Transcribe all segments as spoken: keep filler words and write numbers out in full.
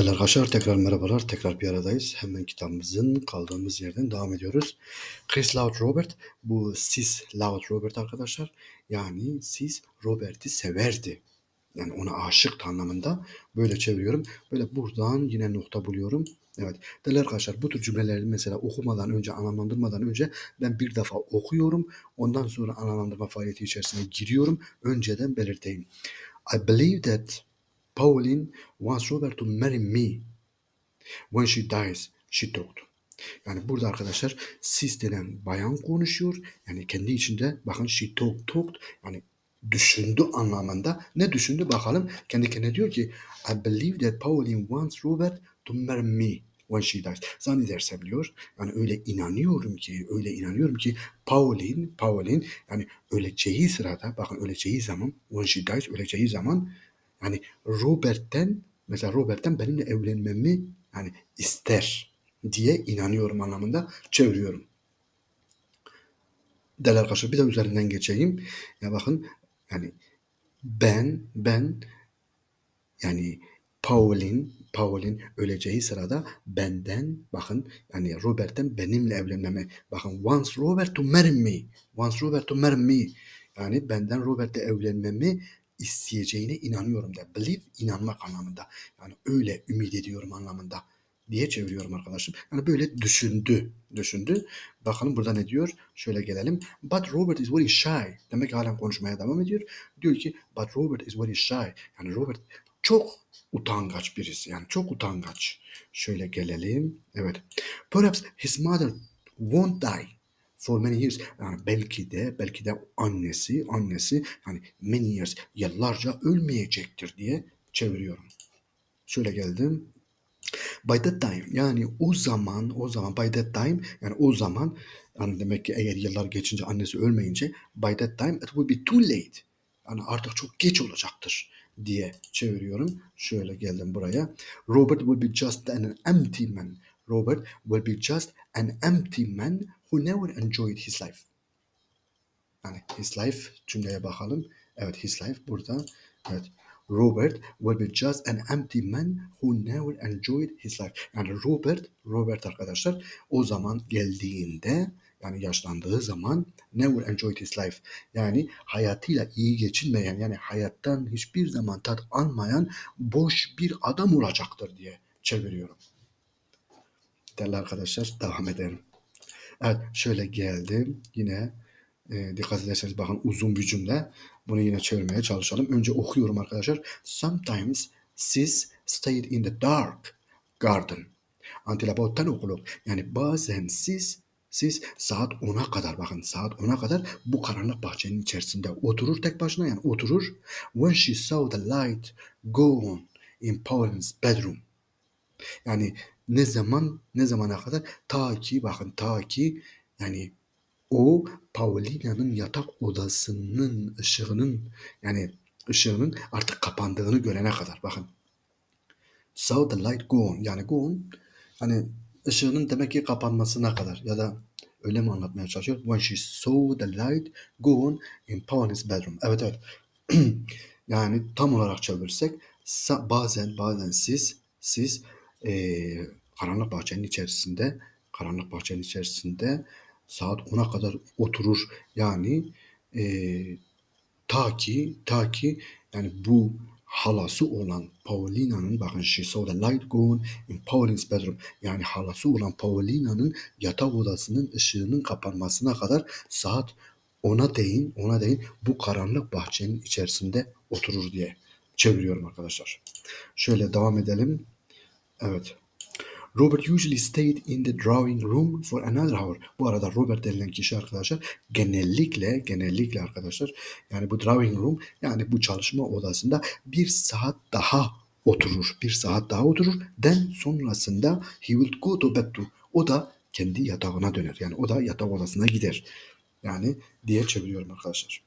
Değerli arkadaşlar tekrar merhabalar. Tekrar bir aradayız. Hemen kitabımızın kaldığımız yerden devam ediyoruz. Chris Loud Robert. Bu siz Loud Robert arkadaşlar. Yani siz Robert'i severdi. Yani ona aşıktı anlamında. Böyle çeviriyorum. Böyle buradan yine nokta buluyorum. Evet. Değerli arkadaşlar bu tür cümleleri mesela okumadan önce, anlamlandırmadan önce ben bir defa okuyorum. Ondan sonra anlamlandırma faaliyeti içerisine giriyorum. Önceden belirteyim. I believe that Pauline wants Robert to marry me. When she dies, she talked. Yani burada arkadaşlar siz denen bayan konuşuyor. Yani kendi içinde bakın she talked, talked. Yani düşündü anlamında. Ne düşündü bakalım. Kendi kendine diyor ki I believe that Pauline wants Robert to marry me when she dies. Zannedersem diyor. Yani öyle inanıyorum ki, öyle inanıyorum ki Pauline, Pauline yani öleceği sırada, bakın öleceği zaman, when she dies, öleceği zaman yani Robert'ten mesela Robert'ten benimle evlenmemi yani ister diye inanıyorum anlamında çeviriyorum. Değerli arkadaşlar bir de üzerinden geçeyim. Ya bakın yani ben ben yani Pauline Pauline öleceği sırada benden bakın yani Robert'ten benimle evlenmeme bakın wants Robert to marry me wants Robert to marry me yani benden Robert'le evlenmemi isteyeceğine inanıyorum da believe inanmak anlamında yani öyle ümit ediyorum anlamında diye çeviriyorum arkadaşım. Yani böyle düşündü. Düşündü. Bakalım burada ne diyor? Şöyle gelelim. But Robert is very shy. Demek ki halen konuşmaya devam ediyor. Diyor ki but Robert is very shy. Yani Robert çok utangaç birisi. Yani çok utangaç. Şöyle gelelim. Evet. Perhaps his mother won't die for many years. Yani belki de belki de annesi annesi yani many years yıllarca ölmeyecektir diye çeviriyorum. Şöyle geldim. By that time yani o zaman o zaman by that time yani o zaman yani demek ki eğer yıllar geçince annesi ölmeyince by that time it will be too late. Yani artık çok geç olacaktır diye çeviriyorum. Şöyle geldim buraya. Robert will be just an empty man. Robert will be just an empty man who never enjoyed his life. Yani his life cümleye bakalım. Evet his life burada. Evet. Robert will be just an empty man who never enjoyed his life. Yani Robert, Robert arkadaşlar o zaman geldiğinde yani yaşlandığı zaman never enjoyed his life. Yani hayatıyla iyi geçinmeyen yani hayattan hiçbir zaman tat almayan boş bir adam olacaktır diye çeviriyorum. Değerli arkadaşlar devam edelim. Evet şöyle geldim yine e, dikkat ederseniz bakın uzun bir cümle. Bunu yine çevirmeye çalışalım. Önce okuyorum arkadaşlar. Sometimes sis stayed in the dark garden until about ten o'clock. Yani bazen siz siz saat ona kadar bakın saat ona kadar bu karanlık bahçenin içerisinde oturur tek başına yani oturur. When she saw the light go on in Pauline's bedroom. Yani ne zaman ne zamana kadar ta ki bakın ta ki yani o Paulina'nın yatak odasının ışığının yani ışığının artık kapandığını görene kadar bakın. Saw the light go on yani go on hani ışığının demek ki kapanmasına kadar ya da öyle mi anlatmaya çalışıyor? When she saw the light go on in Pauline's bedroom. Evet evet. Yani tam olarak çevirirsek bazen bazen siz siz ee, karanlık bahçenin içerisinde karanlık bahçenin içerisinde saat ona kadar oturur. Yani e, ta ki ta ki yani bu halası olan Paulina'nın bakın she saw the light go on in Pauline's bedroom. Yani halası olan Paulina'nın yatak odasının ışığının kapanmasına kadar saat ona değin ona değin bu karanlık bahçenin içerisinde oturur diye çeviriyorum arkadaşlar. Şöyle devam edelim. Evet. Robert usually stayed in the drawing room for another hour. Bu arada Robert denilen kişi arkadaşlar genellikle genellikle arkadaşlar yani bu drawing room yani bu çalışma odasında bir saat daha oturur. Bir saat daha oturur. Den sonrasında he will go to bed too. O da kendi yatağına döner. Yani o da yatak odasına gider. Yani diye çeviriyorum arkadaşlar.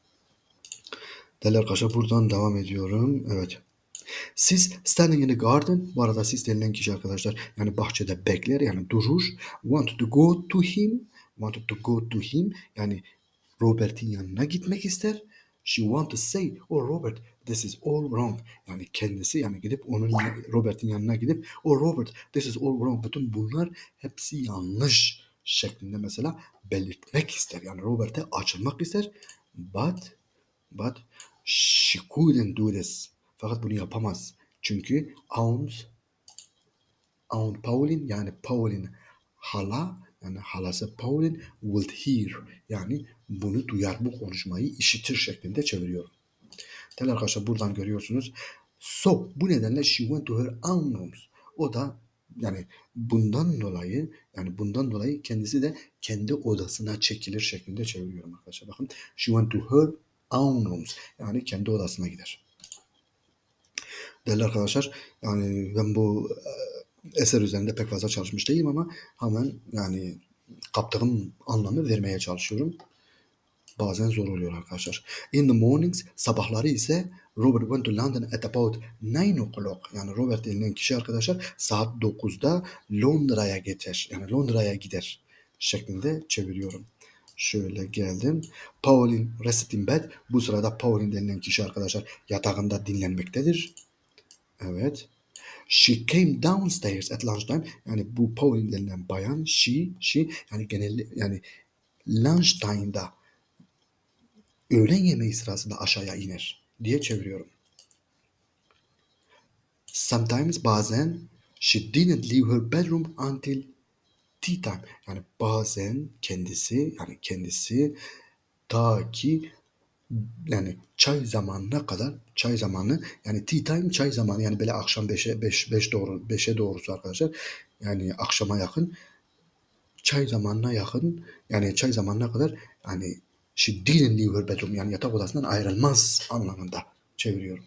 Değerli arkadaşlar buradan devam ediyorum. Evet. Siz standing in the garden, bu arada siz denilen kişi arkadaşlar yani bahçede bekler yani durur. Wanted to go to him, wanted to go to him yani Robert'in yanına gitmek ister. She want to say, oh Robert, this is all wrong. Yani kendisi yani gidip onun Robert'in yanına gidip o Robert this is all wrong. Bütün bunlar hepsi yanlış şeklinde mesela belirtmek ister. Yani Robert'e açılmak ister. But but she couldn't do this. Fakat bunu yapamaz. Çünkü Aunt Aunt Pauline yani Pauline hala yani halası Pauline would hear yani bunu duyar bu konuşmayı işitir şeklinde çeviriyorum. Değerli arkadaşlar buradan görüyorsunuz. So bu nedenle she went to her own rooms. O da yani bundan dolayı yani bundan dolayı kendisi de kendi odasına çekilir şeklinde çeviriyorum arkadaşlar. Bakın she went to her own rooms yani kendi odasına gider. Değerli arkadaşlar yani ben bu eser üzerinde pek fazla çalışmış değilim ama hemen yani kaptığım anlamı vermeye çalışıyorum. Bazen zor oluyor arkadaşlar. In the mornings sabahları ise Robert went to London at about nine o'clock. Yani Robert denilen kişi arkadaşlar saat dokuzda Londra'ya geçer. Yani Londra'ya gider şeklinde çeviriyorum. Şöyle geldim. Pauline rested in bed. Bu sırada Pauline denilen kişi arkadaşlar yatağında dinlenmektedir. Evet. She came downstairs at lunchtime. Yani bu Pauline denilen bayan she she yani genel yani lunchtime'da öğlen yemeği sırasında aşağıya iner diye çeviriyorum. Sometimes bazen she didn't leave her bedroom until tea time. Yani bazen kendisi yani kendisi ta ki yani çay zamanına kadar çay zamanı yani tea time çay zamanı yani böyle akşam beşe beş beş doğru beşe doğrusu arkadaşlar yani akşama yakın çay zamanına yakın yani çay zamanına kadar yani she didn't leave her bedroom yani yatak odasından ayrılmaz anlamında çeviriyorum.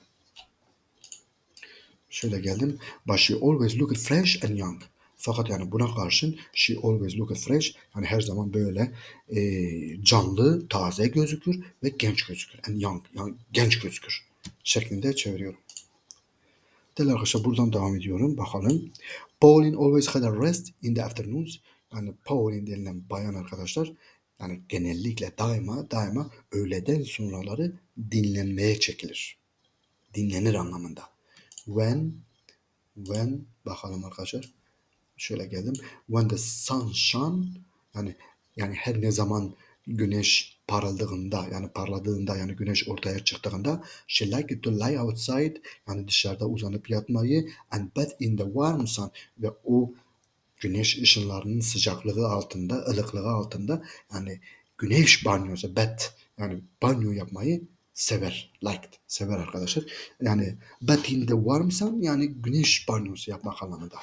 Şöyle geldim. But she always looked fresh and young. Fakat yani buna karşın she always looked fresh yani her zaman böyle e, canlı, taze gözükür ve genç gözükür. And young yani genç gözükür şeklinde çeviriyorum. Değerli arkadaşlar buradan devam ediyorum. Bakalım. Pauline always had a rest in the afternoons. Yani Pauline denilen bayan arkadaşlar yani genellikle daima daima öğleden sonraları dinlenmeye çekilir. Dinlenir anlamında. When when bakalım arkadaşlar. Şöyle geldim. When the sun shone yani yani her ne zaman güneş parıldığında yani parladığında yani güneş ortaya çıktığında she liked to lie outside yani dışarıda uzanıp yatmayı and bathe in the warm sun ve o güneş ışınlarının sıcaklığı altında, ılıklığı altında yani güneş banyosu, bath yani banyo yapmayı sever. Liked. Sever arkadaşlar. Yani bath in the warm sun yani güneş banyosu yapmak anlamında.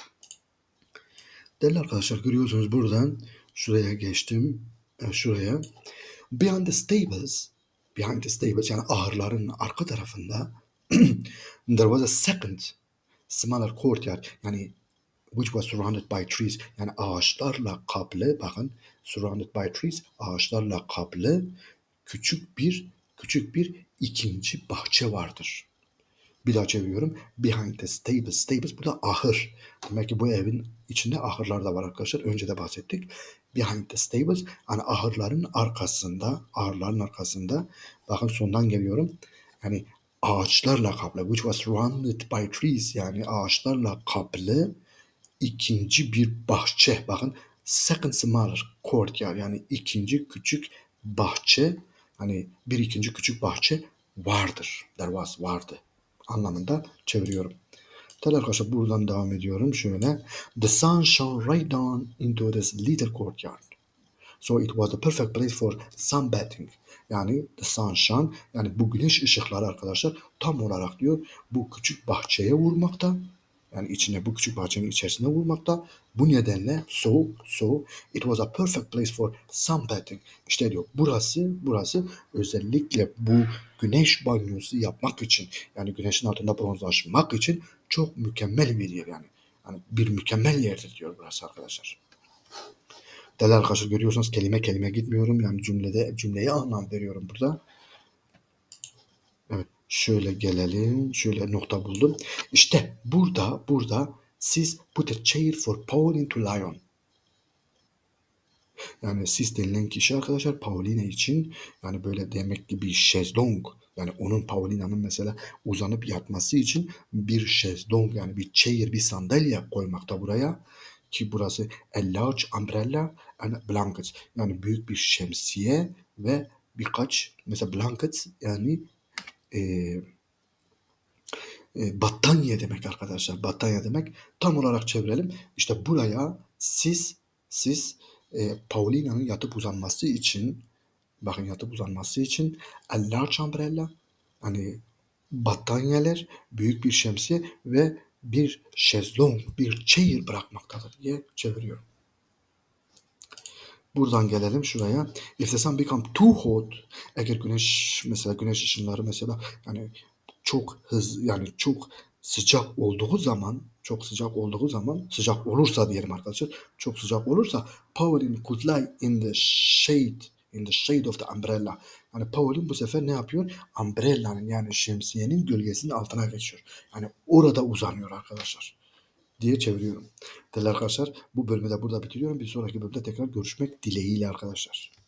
Değerli arkadaşlar görüyorsunuz buradan şuraya geçtim. Şuraya. Behind the stables behind the stables yani ahırların arka tarafında there was a second smaller courtyard yani which was surrounded by trees yani ağaçlarla kaplı bakın surrounded by trees ağaçlarla kaplı küçük bir küçük bir ikinci bahçe vardır. Bir daha çeviriyorum. Behind the stables. Stables burada ahır. Demek ki bu evin içinde ahırlar da var arkadaşlar. Önce de bahsettik. Behind the stables. Yani ahırların arkasında, ahırların arkasında. Bakın sondan geliyorum. Yani ağaçlarla kaplı. Which was surrounded by trees. Yani ağaçlarla kaplı ikinci bir bahçe. Bakın second smaller courtyard. Yani ikinci küçük bahçe. Hani bir ikinci küçük bahçe vardır. There was vardı anlamında çeviriyorum. Tabii arkadaşlar buradan devam ediyorum. Şöyle. The sun shone right down into this little courtyard. So it was the perfect place for sunbathing. Yani the sun shone yani bu güneş ışıkları arkadaşlar tam olarak diyor bu küçük bahçeye vurmakta. Yani içine bu küçük bahçenin içerisine vurmakta. Bu nedenle so so it was a perfect place for sunbathing. İşte diyor burası burası özellikle bu güneş banyosu yapmak için yani güneşin altında bronzlaşmak için çok mükemmel bir yer yani. Yani bir mükemmel yerdir diyor burası arkadaşlar. Değerli arkadaşlar görüyorsunuz kelime kelime gitmiyorum. Yani cümlede cümleye anlam veriyorum burada. Evet. Şöyle gelelim. Şöyle nokta buldum. İşte burada burada siz put a chair for Pauline to lie on. Yani siz denilen kişi arkadaşlar Pauline için yani böyle demek ki bir şezlong Yani onun Paulina'nın mesela uzanıp yatması için bir şezlong yani bir chair, bir sandalye koymakta buraya. Ki burası a large umbrella and blankets. Yani büyük bir şemsiye ve birkaç mesela blankets yani e, e, battaniye demek arkadaşlar. Battaniye demek. Tam olarak çevirelim. İşte buraya siz siz e, Paulina'nın yatıp uzanması için bakın yatıp uzanması için a large umbrella hani battaniyeler, büyük bir şemsiye ve bir şezlong, bir chair bırakmaktadır diye çeviriyorum. Buradan gelelim şuraya. If the sun become too hot, eğer güneş mesela güneş ışınları mesela yani çok hızlı yani çok sıcak olduğu zaman çok sıcak olduğu zaman sıcak olursa diyelim arkadaşlar çok sıcak olursa Pauline could lie in the shade in the shade of the umbrella. Yani Pauline bu sefer ne yapıyor? Umbrella'nın yani şemsiyenin gölgesinin altına geçiyor. Yani orada uzanıyor arkadaşlar diye çeviriyorum. Değerli arkadaşlar bu bölümü de burada bitiriyorum. Bir sonraki bölümde tekrar görüşmek dileğiyle arkadaşlar.